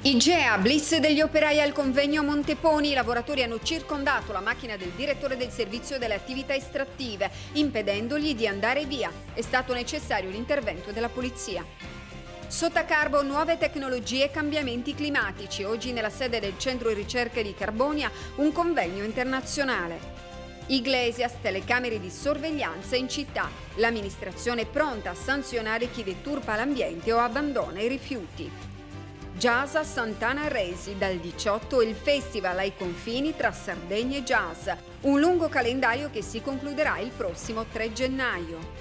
IGEA, blitz degli operai al convegno Monteponi. I lavoratori hanno circondato la macchina del direttore del servizio delle attività estrattive, impedendogli di andare via. È stato necessario l'intervento della polizia. Sottacarbo, nuove tecnologie e cambiamenti climatici. Oggi nella sede del Centro Ricerche di Carbonia un convegno internazionale. Iglesias, telecamere di sorveglianza in città. L'amministrazione è pronta a sanzionare chi deturpa l'ambiente o abbandona i rifiuti. Jazz a Sant'Anna Resi, dal 18 il festival ai confini tra Sardegna e jazz. Un lungo calendario che si concluderà il prossimo 3 gennaio.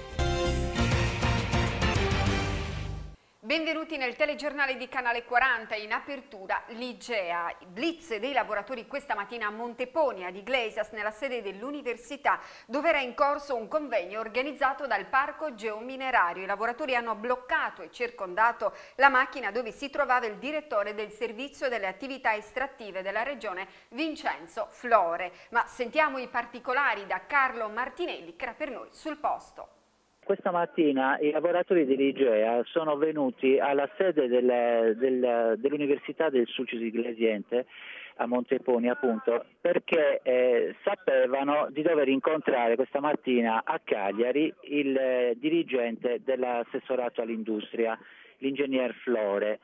Benvenuti nel telegiornale di Canale 40. In apertura l'IGEA, blitz dei lavoratori questa mattina a Monteponi, ad Iglesias, nella sede dell'università, dove era in corso un convegno organizzato dal Parco Geominerario. I lavoratori hanno bloccato e circondato la macchina dove si trovava il direttore del servizio delle attività estrattive della regione, Vincenzo Flore. Ma sentiamo i particolari da Carlo Martinelli, che era per noi sul posto. Questa mattina i lavoratori dell'IGEA sono venuti alla sede dell'Università del Sulcis Iglesiente a Monteponi, appunto, perché sapevano di dover incontrare questa mattina a Cagliari il dirigente dell'assessorato all'industria, l'ingegner Flore.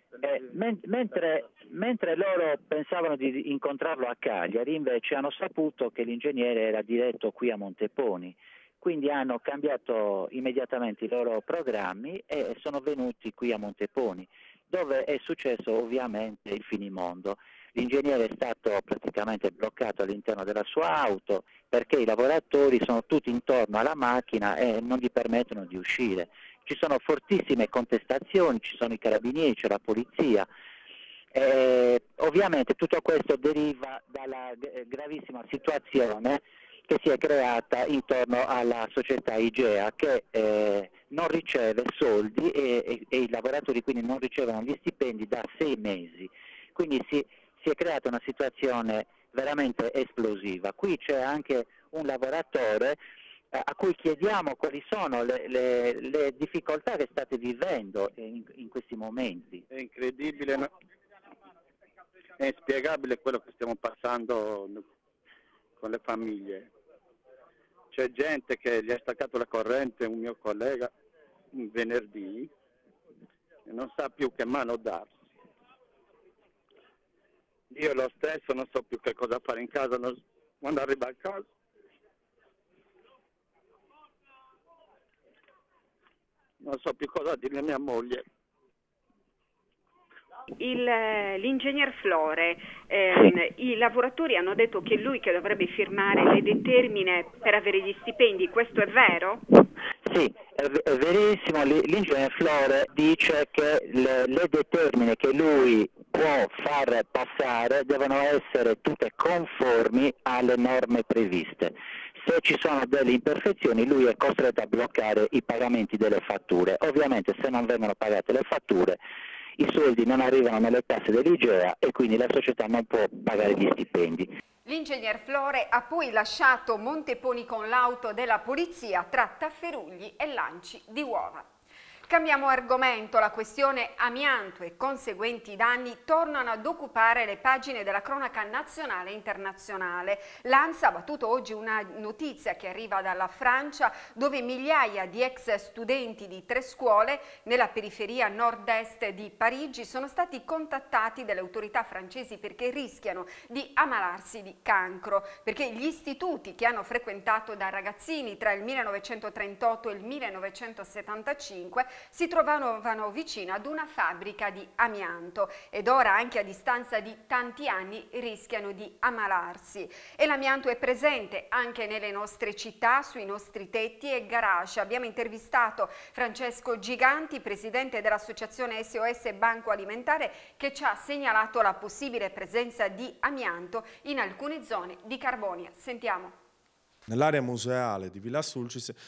Mentre loro pensavano di incontrarlo a Cagliari, invece hanno saputo che l'ingegnere era diretto qui a Monteponi. Quindi hanno cambiato immediatamente i loro programmi e sono venuti qui a Monteponi, dove è successo ovviamente il finimondo. L'ingegnere è stato praticamente bloccato all'interno della sua auto perché i lavoratori sono tutti intorno alla macchina e non gli permettono di uscire. Ci sono fortissime contestazioni, ci sono i carabinieri, c'è la polizia. Ovviamente tutto questo deriva dalla gravissima situazione che si è creata intorno alla società IGEA, che non riceve soldi e i lavoratori quindi non ricevono gli stipendi da 6 mesi. Quindi si è creata una situazione veramente esplosiva. Qui c'è anche un lavoratore a cui chiediamo quali sono le difficoltà che state vivendo in questi momenti. È incredibile, è inspiegabile quello che stiamo passando con le famiglie. C'è gente che gli ha staccato la corrente, un mio collega, un venerdì, e non sa più che mano darsi. Io lo stesso non so più che cosa fare in casa, quando arrivo a casa. Non so più cosa dire a mia moglie. L'ingegner Flore, Sì. I lavoratori hanno detto che è lui che dovrebbe firmare le determine per avere gli stipendi, questo è vero? Sì, è verissimo. L'ingegner Flore dice che le determine che lui può far passare devono essere tutte conformi alle norme previste. Se ci sono delle imperfezioni lui è costretto a bloccare i pagamenti delle fatture. Ovviamente se non vengono pagate le fatture i soldi non arrivano nelle casse dell'IGEA e quindi la società non può pagare gli stipendi. L'ingegner Flore ha poi lasciato Monteponi con l'auto della polizia tra tafferugli e lanci di uova. Cambiamo argomento, la questione amianto e conseguenti danni tornano ad occupare le pagine della cronaca nazionale e internazionale. L'ANSA ha battuto oggi una notizia che arriva dalla Francia, dove migliaia di ex studenti di 3 scuole nella periferia nord-est di Parigi sono stati contattati dalle autorità francesi perché rischiano di ammalarsi di cancro, perché gli istituti che hanno frequentato da ragazzini tra il 1938 e il 1975 si trovavano vicino ad una fabbrica di amianto ed ora anche a distanza di tanti anni rischiano di ammalarsi. E l'amianto è presente anche nelle nostre città, sui nostri tetti e garage. Abbiamo intervistato Francesco Giganti, presidente dell'associazione SOS Banco Alimentare, che ci ha segnalato la possibile presenza di amianto in alcune zone di Carbonia. Sentiamo. Nell'area museale di Villa Sulcis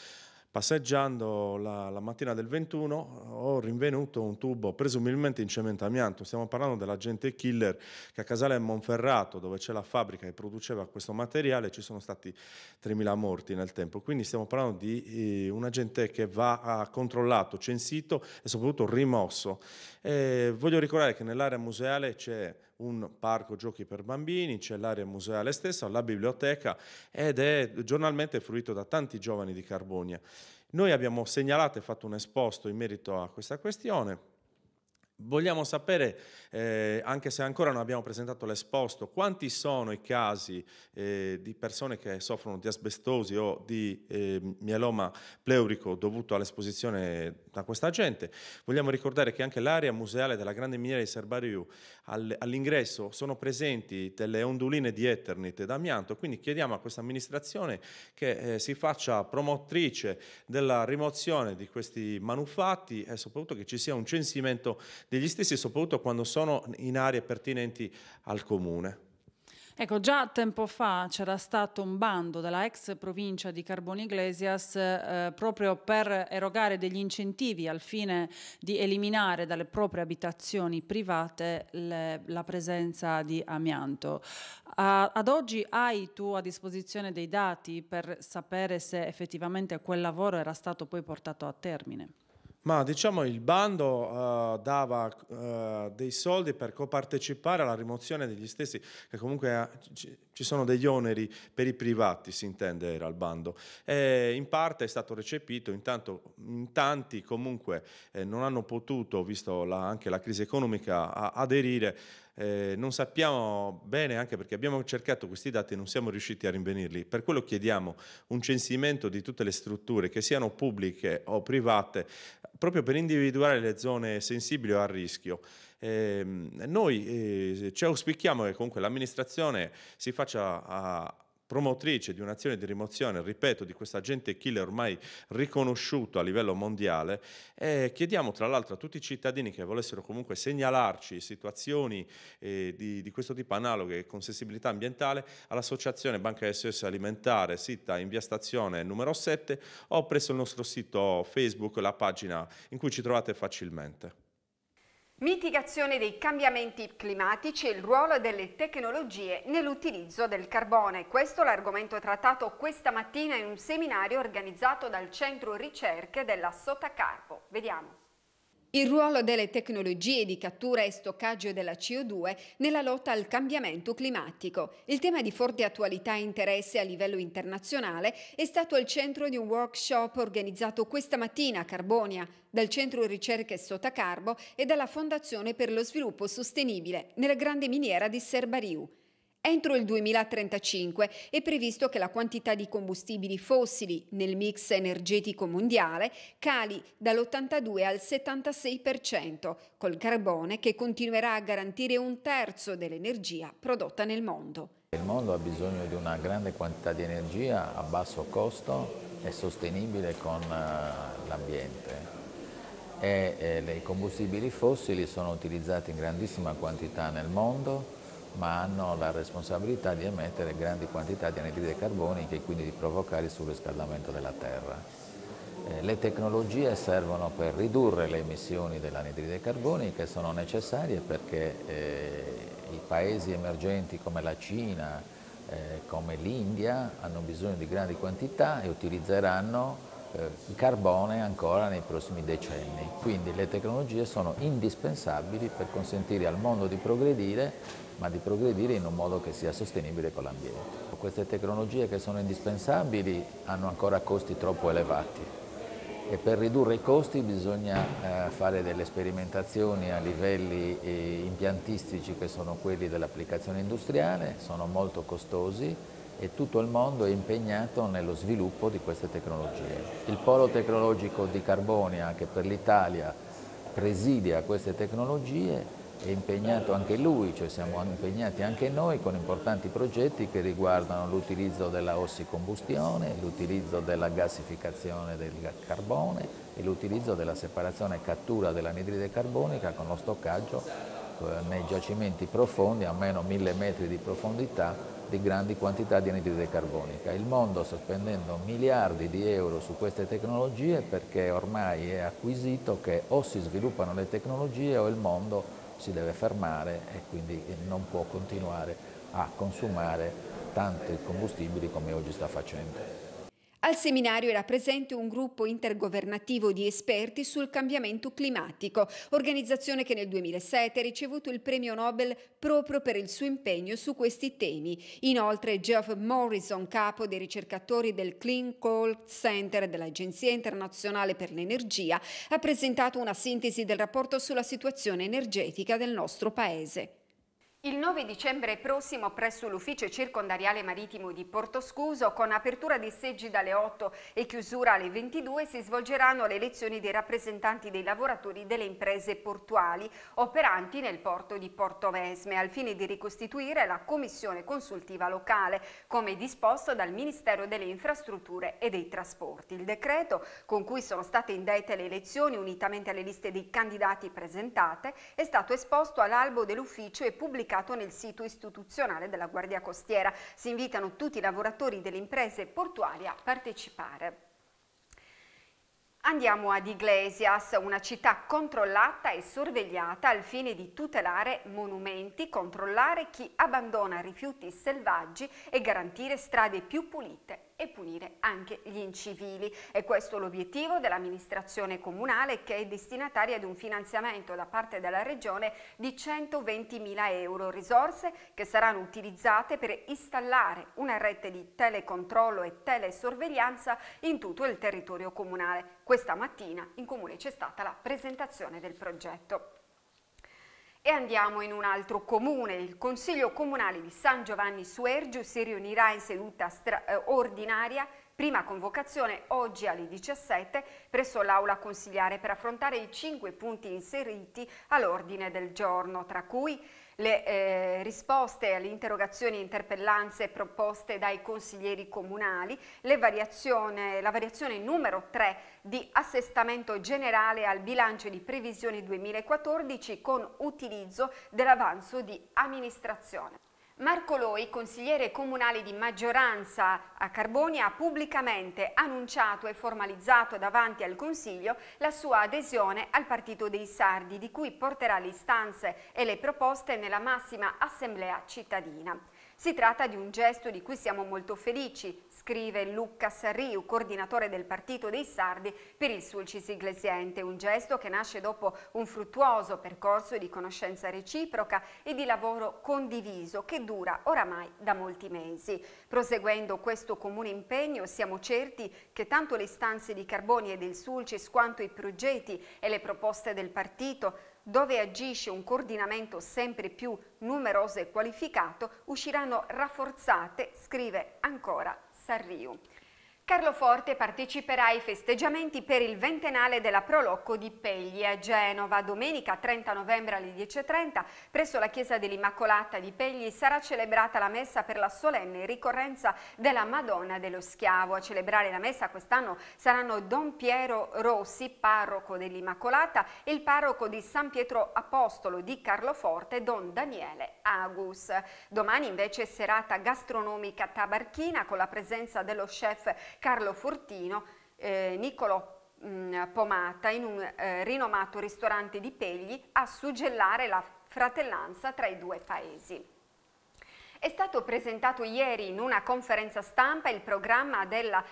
Passeggiando la mattina del 21 ho rinvenuto un tubo presumibilmente in cemento amianto. Stiamo parlando dell'agente killer che a Casale Monferrato, dove c'è la fabbrica che produceva questo materiale, ci sono stati 3.000 morti nel tempo. Quindi stiamo parlando di un agente che va controllato, censito e soprattutto rimosso. Voglio ricordare che nell'area museale c'è un parco giochi per bambini, c'è l'area museale stessa, la biblioteca, ed è giornalmente fruito da tanti giovani di Carbonia. Noi abbiamo segnalato e fatto un esposto in merito a questa questione. Vogliamo sapere, anche se ancora non abbiamo presentato l'esposto, quanti sono i casi di persone che soffrono di asbestosi o di mieloma pleurico dovuto all'esposizione da questa gente. Vogliamo ricordare che anche l'area museale della grande miniera di Serbariu, all'ingresso sono presenti delle onduline di Eternit d'amianto, quindi chiediamo a questa amministrazione che si faccia promotrice della rimozione di questi manufatti e soprattutto che ci sia un censimento degli stessi, soprattutto quando sono in aree pertinenti al comune. Ecco, già tempo fa c'era stato un bando della ex provincia di Carboni Iglesias proprio per erogare degli incentivi al fine di eliminare dalle proprie abitazioni private la presenza di amianto. Ad oggi hai tu a disposizione dei dati per sapere se effettivamente quel lavoro era stato poi portato a termine? Ma diciamo il bando dava dei soldi per copartecipare alla rimozione degli stessi, che comunque ci sono degli oneri per i privati, si intende, era il bando. In parte è stato recepito, intanto in tanti comunque non hanno potuto, visto anche la crisi economica, aderire. Non sappiamo bene, anche perché abbiamo cercato questi dati e non siamo riusciti a rinvenirli. Per quello chiediamo un censimento di tutte le strutture, che siano pubbliche o private, proprio per individuare le zone sensibili o a rischio. Noi ci auspichiamo che comunque l'amministrazione si faccia promotrice di un'azione di rimozione, ripeto, di questo agente killer ormai riconosciuto a livello mondiale, e chiediamo tra l'altro a tutti i cittadini che volessero comunque segnalarci situazioni di questo tipo analoghe con sensibilità ambientale all'associazione Banca SOS Alimentare, sita in via Stazione numero 7 o presso il nostro sito Facebook, la pagina in cui ci trovate facilmente. Mitigazione dei cambiamenti climatici e il ruolo delle tecnologie nell'utilizzo del carbone. Questo è l'argomento trattato questa mattina in un seminario organizzato dal Centro Ricerche della Sotacarbo. Vediamo. Il ruolo delle tecnologie di cattura e stoccaggio della CO2 nella lotta al cambiamento climatico. Il tema di forte attualità e interesse a livello internazionale è stato al centro di un workshop organizzato questa mattina a Carbonia dal Centro Ricerche Sotacarbo e dalla Fondazione per lo Sviluppo Sostenibile nella grande miniera di Serbariu. Entro il 2035 è previsto che la quantità di combustibili fossili nel mix energetico mondiale cali dall'82 al 76%, col carbone che continuerà a garantire un terzo dell'energia prodotta nel mondo. Il mondo ha bisogno di una grande quantità di energia a basso costo e sostenibile con l'ambiente. I combustibili fossili sono utilizzati in grandissima quantità nel mondo, ma hanno la responsabilità di emettere grandi quantità di anidride carbonica e quindi di provocare il surriscaldamento della Terra. Le tecnologie servono per ridurre le emissioni dell'anidride carbonica e sono necessarie perché i paesi emergenti come la Cina, come l'India hanno bisogno di grandi quantità e utilizzeranno il carbone ancora nei prossimi decenni. Quindi le tecnologie sono indispensabili per consentire al mondo di progredire, ma di progredire in un modo che sia sostenibile con l'ambiente. Queste tecnologie che sono indispensabili hanno ancora costi troppo elevati e per ridurre i costi bisogna fare delle sperimentazioni a livelli impiantistici che sono quelli dell'applicazione industriale, sono molto costosi e tutto il mondo è impegnato nello sviluppo di queste tecnologie. Il polo tecnologico di Carbonia, che per l'Italia presidia queste tecnologie, è impegnato anche lui, cioè siamo impegnati anche noi con importanti progetti che riguardano l'utilizzo della ossicombustione, l'utilizzo della gassificazione del carbone e l'utilizzo della separazione e cattura dell'anidride carbonica con lo stoccaggio nei giacimenti profondi a meno 1000 metri di profondità di grandi quantità di anidride carbonica. Il mondo sta spendendo miliardi di euro su queste tecnologie perché ormai è acquisito che o si sviluppano le tecnologie o il mondo si deve fermare e quindi non può continuare a consumare tanti combustibili come oggi sta facendo. Al seminario era presente un gruppo intergovernativo di esperti sul cambiamento climatico, organizzazione che nel 2007 ha ricevuto il premio Nobel proprio per il suo impegno su questi temi. Inoltre Geoff Morrison, capo dei ricercatori del Clean Coal Center dell'Agenzia Internazionale per l'Energia, ha presentato una sintesi del rapporto sulla situazione energetica del nostro Paese. Il 9 dicembre prossimo presso l'ufficio circondariale marittimo di Portoscuso, con apertura dei seggi dalle 8 e chiusura alle 22, si svolgeranno le elezioni dei rappresentanti dei lavoratori delle imprese portuali operanti nel porto di Portovesme, al fine di ricostituire la commissione consultiva locale, come disposto dal Ministero delle Infrastrutture e dei Trasporti. Il decreto con cui sono state indette le elezioni, unitamente alle liste dei candidati presentate, è stato esposto all'albo dell'ufficio e pubblicato nel sito istituzionale della Guardia Costiera. Si invitano tutti i lavoratori delle imprese portuali a partecipare. Andiamo ad Iglesias, una città controllata e sorvegliata al fine di tutelare monumenti, controllare chi abbandona rifiuti selvaggi e garantire strade più pulite e punire anche gli incivili. E questo è l'obiettivo dell'amministrazione comunale, che è destinataria di un finanziamento da parte della Regione di 120.000 euro, risorse che saranno utilizzate per installare una rete di telecontrollo e telesorveglianza in tutto il territorio comunale. Questa mattina in comune c'è stata la presentazione del progetto. E andiamo in un altro comune. Il Consiglio Comunale di San Giovanni Suergiu si riunirà in seduta ordinaria, prima convocazione oggi alle 17 presso l'Aula Consigliare, per affrontare i 5 punti inseriti all'ordine del giorno, tra cui le risposte alle interrogazioni e interpellanze proposte dai consiglieri comunali, la variazione numero 3 di assestamento generale al bilancio di previsione 2014 con utilizzo dell'avanzo di amministrazione. Marco Loi, consigliere comunale di maggioranza a Carbonia, ha pubblicamente annunciato e formalizzato davanti al Consiglio la sua adesione al Partito dei Sardi, di cui porterà le istanze e le proposte nella massima assemblea cittadina. Si tratta di un gesto di cui siamo molto felici, scrive Lucas Riu, coordinatore del Partito dei Sardi per il Sulcis Iglesiente, un gesto che nasce dopo un fruttuoso percorso di conoscenza reciproca e di lavoro condiviso che dura oramai da molti mesi. Proseguendo questo comune impegno, siamo certi che tanto le istanze di Carbonia e del Sulcis quanto i progetti e le proposte del partito, dove agisce un coordinamento sempre più numeroso e qualificato, usciranno rafforzate, scrive ancora Sarriu. Carloforte parteciperà ai festeggiamenti per il ventennale della Prolocco di Pegli a Genova. Domenica 30 novembre alle 10:30 presso la chiesa dell'Immacolata di Pegli sarà celebrata la messa per la solenne ricorrenza della Madonna dello Schiavo. A celebrare la messa quest'anno saranno Don Piero Rossi, parroco dell'Immacolata, e il parroco di San Pietro Apostolo di Carloforte, Don Daniele Agus. Domani invece serata gastronomica tabarchina con la presenza dello chef Carlo Fortino, Niccolò Pomata, in un rinomato ristorante di Pegli, a suggellare la fratellanza tra i due paesi. È stato presentato ieri in una conferenza stampa il programma della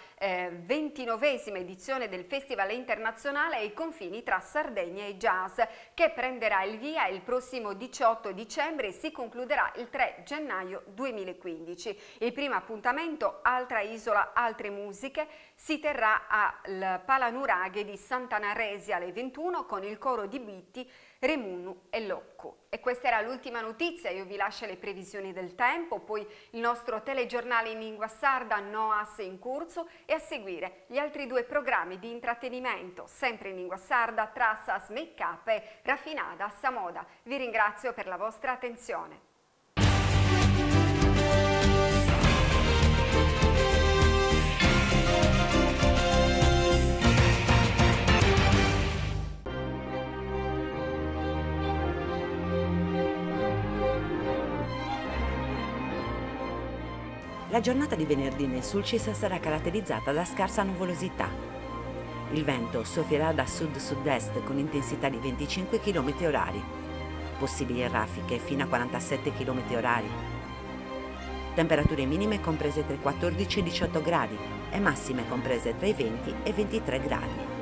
29esima edizione del Festival Internazionale ai confini tra Sardegna e Jazz, che prenderà il via il prossimo 18 dicembre e si concluderà il 3 gennaio 2015. Il primo appuntamento, Altra Isola, Altre Musiche, si terrà al Palanuraghe di Sant'Anaresi alle 21 con il coro di Bitti, Remunu e Locco. E questa era l'ultima notizia. Io vi lascio le previsioni del tempo, poi il nostro telegiornale in lingua sarda Noas in corso, e a seguire gli altri due programmi di intrattenimento sempre in lingua sarda, Trassas Make Up e Raffinada Samoda. Vi ringrazio per la vostra attenzione. La giornata di venerdì nel Sulcis sarà caratterizzata da scarsa nuvolosità. Il vento soffierà da sud-sud-est con intensità di 25 km/h, possibili raffiche fino a 47 km/h. Temperature minime comprese tra i 14 e i 18 gradi e massime comprese tra i 20 e i 23 gradi.